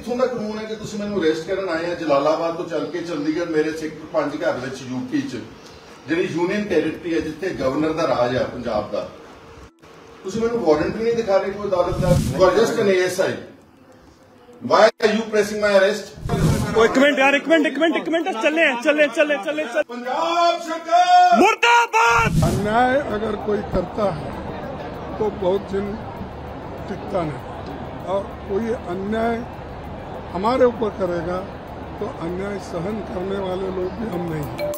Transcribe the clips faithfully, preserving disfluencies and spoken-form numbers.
कित्थों दा कानून है कि तुसीं मैनूं अरेस्ट करन आए हैं जलालाबाद तो चल के चंडीगढ़ मेरे सेक्टर पांच घर विच यूपी च जिहड़ी यूनियन टैरेटरी है जिथे गवर्नर दा राज है पंजाब दा तुसीं मैनूं वारंट भी नहीं दिखा रहे कोई अदालत दा you are just an ASI why are you pressing my arrest. एक मिनट यार एक मिनट एक मिनट एक मिनट चले चले चले चले चले पंजाब सरकार मुर्दाबाद। अन्याय अगर कोई करता है तो बहुत दिन टिकता नहीं और कोई अन्याय हमारे ऊपर करेगा तो अन्याय सहन करने वाले लोग भी हम नहीं हैं।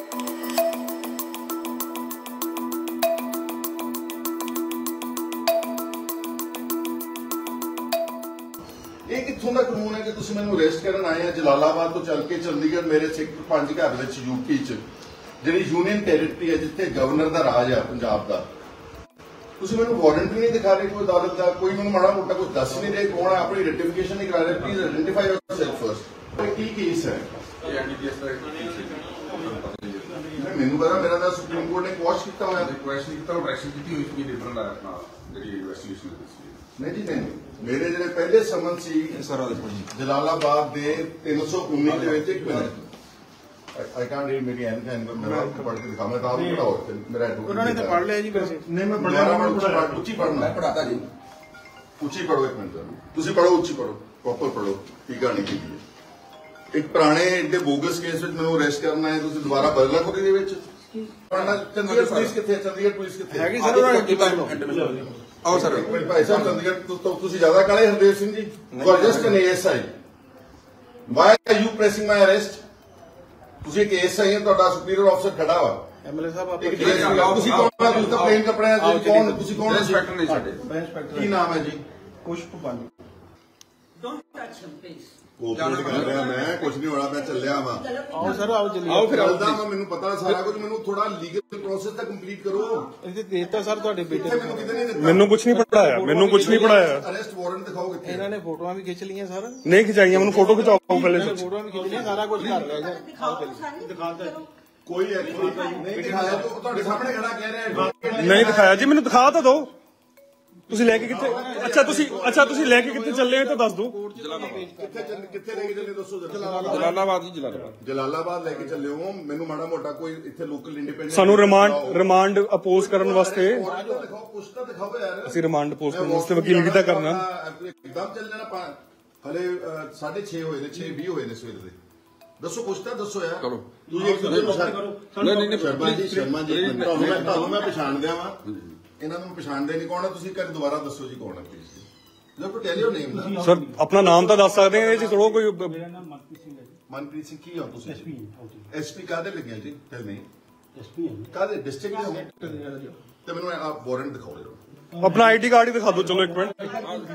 ये कित्थों दा कानून है कि तुसीं मैनूं अरेस्ट करन आए हैं जलालाबाद तो चल के चंडीगढ़ मेरे सेक्टर पांच घर विच यूपी च जिहड़ी यूनियन टैरेटरी है जिथे गवर्नर दा राज है पंजाब दा तुसीं मैनूं वारंट भी नहीं दिखा रहे कोई अदालत दा कोई मैनूं माड़ा मोटा कुछ दस नहीं रहे कौन है अपनी रेटिफिकेशन नहीं करा रहे प्लीज आइडेंटिफाई योरसेल्फ फर्स्ट की केस है मैनूं पता मेरा नाम सुप्रीम कोर्ट ने क्वेश्चन किया होया रिक्वेस्ट नहीं किया डायरेक्शन की हुई थी लीडर ला अपना जेडी इन्वेस्टिगेशन नहीं जी नहीं मेरे ਜਿਹੜੇ ਪਹਿਲੇ ਸਮਨ ਸੀ ਜਲਾਲਾਬਾਦ ਦੇ तीन सौ उन्नीस ਦੇ ਵਿੱਚ ਇੱਕ ਮਿੰਟ आई कांट रीड मेरी एन का इनका मेरा पढ़ के दिखा मैं तो आपको पढ़ाओ मेरा उन्होंने तो पढ़ लिया जी वैसे नहीं मैं पढ़ा ऊंची पढ़ना मैं पढ़ाता जी ऊंची पढ़ो एक मिनट ਤੁਸੀਂ ਪੜੋ ਉੱਚੀ ਪੜੋ ਪ੍ਰੋਪਰ ਪੜੋ ਠੀਕ ਨਹੀਂ ਕੀਤੀ ਹੈ ਇੱਕ ਪੁਰਾਣੇ ਏਡੇ ਬੋਗਸ ਕੇਸ ਵਿੱਚ ਮੈਨੂੰ ਅਰੈਸਟ ਕਰਨਾ ਹੈ ਤੁਸੀਂ ਦੁਬਾਰਾ ਬਦਲਾ ਕਰੋ ਇਹਦੇ ਵਿੱਚ ਪੜਨਾ ਚੰਡੀਗੜ੍ਹ ਪੁਲਿਸ ਕਿੱਥੇ ਚੰਡੀਗੜ੍ਹ ਪੁਲਿਸ ਕਿੱਥੇ ਹੈਗੀ ਸਰ ਉਹਨਾਂ ਆਓ ਸਰ ਭਾਈ ਸਾਹਿਬ ਚੰਡੀਗੜ੍ਹ ਤੋਂ ਤੁਸੀਂ ਜ਼ਿਆਦਾ ਕਾਲੇ Hardev Singh ji you are just an ASI why are you pressing my arrest ਤੁਸੀਂ ਇੱਕ ਏਐਸਆਈ ਹੋ ਤੁਹਾਡਾ ਸੁਪੀਰੀਅਰ ਅਫਸਰ ਖੜਾ ਵਾ ਐਮਐਲਏ ਸਾਹਿਬ ਆਪਾਂ ਤੁਸੀਂ ਕੌਣ ਹੋ ਤੁਸੀਂ ਤਾਂ ਪਲੇਨ ਕੱਪੜਿਆਂ ਦੇ ਕੌਣ ਤੁਸੀਂ ਕੌਣ ਇੰਸਪੈਕਟਰ ਨਹੀਂ ਸਾਡੇ ਇੰਸਪੈਕਟਰ ਕੀ ਨਾਮ ਹੈ ਜੀ ਪੁਸ਼ਪ ਪੰਜ Don't touch him, please. ਉਹ ਕੁਝ ਕਰ ਰਿਹਾ ਮੈਂ ਕੁਝ ਨਹੀਂ ਹੋਣਾ ਮੈਂ ਚੱਲਿਆ ਵਾ ਆਓ ਸਰ ਆਓ ਜਲਦੀ ਆਓ ਫਿਰ ਆਉਂਦਾ ਮੈਂ ਮੈਨੂੰ ਪਤਾ ਸਾਰਾ ਕੁਝ ਮੈਨੂੰ ਥੋੜਾ ਲੀਗਲ ਪ੍ਰੋਸੈਸ ਤਾਂ ਕੰਪਲੀਟ ਕਰੋ ਇਹ ਦੇਤਾ ਸਰ ਤੁਹਾਡੇ ਬੇਟੇ ਮੈਨੂੰ ਕਿਤੇ ਨਹੀਂ ਦਿੱਤਾ ਮੈਨੂੰ ਕੁਝ ਨਹੀਂ ਪੜਾਇਆ ਮੈਨੂੰ ਕੁਝ ਨਹੀਂ ਪੜਾਇਆ ਅਰੈਸਟ ਵਾਰੰਟ ਦਿਖਾਓ ਕਿੱਥੇ ਇਹਨਾਂ ਨੇ ਫੋਟੋਆਂ ਵੀ ਖਿੱਚ ਲਈਆਂ ਸਰ ਨਹੀਂ ਖਿਚਾਈਆਂ ਮੈਨੂੰ ਫੋਟੋ ਖਿਚਾਓ ਪਹਿਲੇ ਫੋਟੋਆਂ ਵੀ ਖਿੱਚ ਲਈਆਂ ਸਾਰਾ ਕੁਝ ਕਰ ਲਿਆ ਸਰ दिखाओ तो सारी ਦੁਕਾਨਦਾਰ ਕੋਈ ਐਕਚੁਅਲੀ ਨਹੀਂ ਦਿਖਾਇਆ ਤੁਹਾਡੇ ਸਾਹਮਣੇ ਖੜਾ ਕਹਿ ਰਿਹਾ ਨਹੀਂ ਦਿਖਾਇਆ ਜੀ ਮੈਨੂੰ ਦਿਖਾ ਤਾਂ ਦਿਓ ਤੁਸੀਂ ਲੈ ਕੇ ਕਿੱਥੇ ਅੱਛਾ ਤੁਸੀਂ ਅੱਛਾ ਤੁਸੀਂ ਲੈ ਕੇ ਕਿੱਥੇ ਚੱਲੇ ਹੋ ਤਾਂ ਦੱਸ ਦਿਓ ਕਿੱਥੇ ਚੱਲ ਕਿੱਥੇ ਲੈ ਕੇ ਚੱਲੇ ਦੱਸੋ ਜਰਾ ਜਲਾਲਾਬਾਦ ਜੀ ਜਲਾਲਾਬਾਦ ਜਲਾਲਾਬਾਦ ਲੈ ਕੇ ਚੱਲੇ ਹੋ ਮੈਨੂੰ ਮਾੜਾ ਮੋਟਾ ਕੋਈ ਇੱਥੇ ਲੋਕਲ ਇੰਡੀਪੈਂਡੈਂਟ ਸਾਨੂੰ ਰਿਮਾਂਡ ਰਿਮਾਂਡ ਅਪੋਜ਼ ਕਰਨ ਵਾਸਤੇ ਦਿਖਾਓ ਕੁਛ ਤਾਂ ਦਿਖਾਓ ਯਾਰ ਅਸੀਂ ਰਿਮਾਂਡ ਅਪੋਜ਼ ਕਰਨ ਵਾਸਤੇ ਵਕੀਲ ਕਿਤਾ ਕਰਨਾ ਇੱਕਦਮ ਚੱਲ ਜਾਣਾ ਹਲੇ ਸਾਢੇ ਛੇ ਹੋਏ ਨੇ ਛੇ ਵੀਹ ਹੋਏ ਨੇ ਸਵੇਰ ਦੇ ਦੱਸੋ ਕੁਛ ਤਾਂ ਦੱਸੋ ਯਾਰ ਕਰੋ ਤੁਸੀਂ ਇੱਕ ਦੂਜੇ ਨੂੰ ਨਹੀਂ ਨਹੀਂ ਸ਼ਰਮਾ ਜੀ ਸ਼ਰਮਾ ਜੀ ਤੁਹਾਨੂੰ ਮੈਂ ਤੁਹਾਨੂੰ ਮੈਂ ਪਛਾਣਦਿਆ ਵਾਂ ਇਹਨਾਂ ਨੂੰ ਪਛਾਣਦੇ ਨਹੀਂ ਕੌਣ ਹੈ ਤੁਸੀਂ ਕਰ ਦੁਬਾਰਾ ਦੱਸੋ ਜੀ ਕੌਣ ਹੈ ਪਲੀਜ਼ ਜਦ ਕੋ ਟੈਲ ਯੋਰ ਨੇਮ ਸਰ ਆਪਣਾ ਨਾਮ ਤਾਂ ਦੱਸ ਸਕਦੇ ਆ ਇਹ ਚ ਥੋੜਾ ਕੋਈ ਮੇਰਾ ਨਾਮ ਮਨਪ੍ਰੀਤ ਸਿੰਘ ਹੈ ਜੀ। ਮਨਪ੍ਰੀਤ ਸਿੰਘ ਕੀ ਹੋ ਤੁਸੀਂ ਐਸਪੀ ਐਸਪੀ ਕਾਹਦੇ ਲੱਗਿਆ ਜੀ ਟੈਲ ਮੀ ਐਸਪੀ ਹੈ ਕਾਹਦੇ ਡਿਸਟ੍ਰਿਕਟ ਦੇ ਤੇ ਮੈਨੂੰ ਆਪ ਵਾਰੰਟ ਦਿਖਾਓ ਜਰਾ ਆਪਣਾ ਆਈਡੀ ਕਾਰਡ ਹੀ ਦਿਖਾ ਦਿਓ ਚਲੋ ਇੱਕ ਮਿੰਟ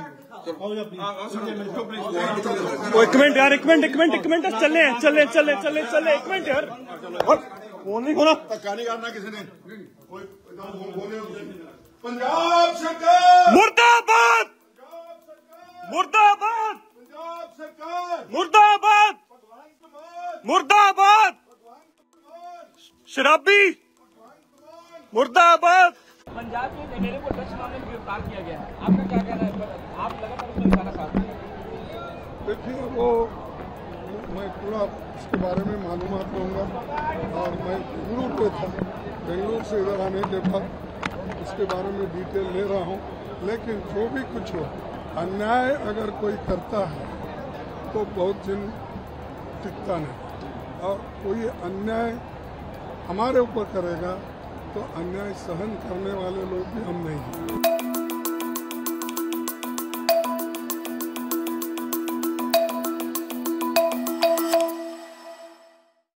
ਉਹ ਇੱਕ ਮਿੰਟ ਯਾਰ ਇੱਕ ਮਿੰਟ ਇੱਕ ਮਿੰਟ ਇੱਕ ਮਿੰਟ ਚੱਲੇ ਚੱਲੇ ਚੱਲੇ ਚੱਲੇ ਚੱਲੇ ਇੱਕ ਮਿੰਟ ਯਾਰ ਫੋਨ ਨਹੀਂ ਖੋਣਾ ਧੱਕਾ ਨਹੀਂ ਕਰਨਾ ਕਿਸੇ ਨੇ ਕੋਈ ਫੋਨ ਖੋਨੇ ਪੰਜਾਬ ਸਰਕਾਰ ਮੁਰਦਾਬਾਦ ਮੁਰਦਾਬਾਦ ਪੰਜਾਬ ਸਰਕਾਰ ਮੁਰਦਾਬਾਦ ਮੁਰਦਾਬਾਦ शराबी मुर्दाबाद। पंजाब के टेढ़े को ड्रग्स मामले में गिरफ्तार किया गया है, आपका क्या कहना है? आप लगातार उसमें निशाना साधते हैं। देखिए वो मैं पूरा उसके बारे में मालूमात लूँगा और मैं बेंगलुरु पे था, बेंगलुरु से इधर आने के बाद उसके बारे में डिटेल ले रहा हूँ। लेकिन जो भी कुछ हो, अन्याय अगर कोई करता है तो बहुत दिन टिकता नहीं और कोई अन्याय हमारे ऊपर करेगा तो अन्याय सहन करने वाले लोग भी हम नहीं हैं।